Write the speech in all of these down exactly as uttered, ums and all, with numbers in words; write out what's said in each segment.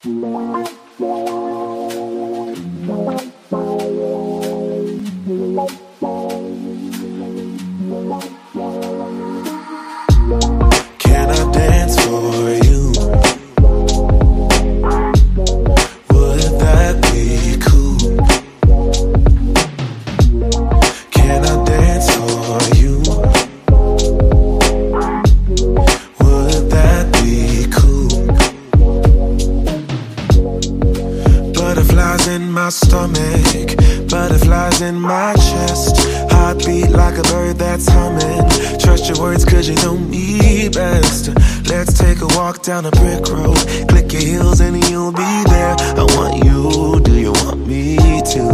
Can I dance for you? Would that be cool? Can I dance for you? Would that be cool? Butterflies in my stomach, butterflies in my chest. Heartbeat like a bird that's humming. Trust your words cause you know me best. Let's take a walk down a brick road. Click your heels and you'll be there. I want you, do you want me to?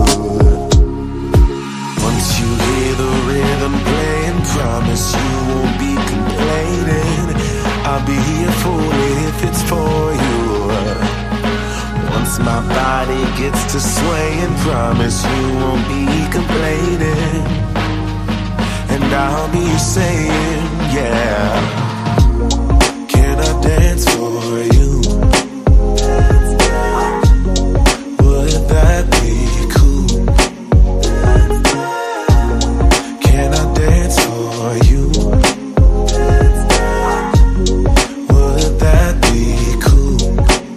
Once you hear the rhythm playing, promise you won't be complaining. I'll be here for it if it's for you. Once my body gets to swaying, promise you won't be complaining. And I'll be saying, yeah. Can I dance for you? Would that be cool? Can I dance for you? Would that be cool?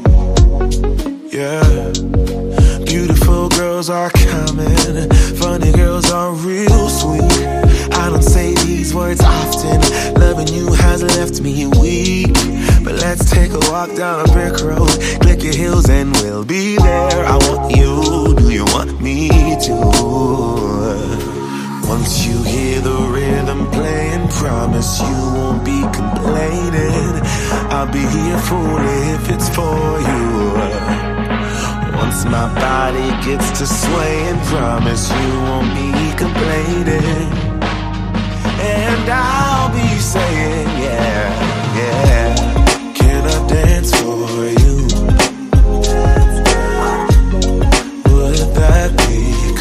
Yeah. Beautiful girls are coming, funny girls are real sweet. I don't say these words often, loving you has left me weak. But let's take a walk down a brick road. Click your heels and we'll be there. I want you, do you want me to? Once you hear the rhythm playing, promise you won't be complaining. I'll be here for it if it's for you. Once my body gets to swaying, promise you won't be complaining. And I'll be saying, yeah, yeah. Can I dance for you? Would that be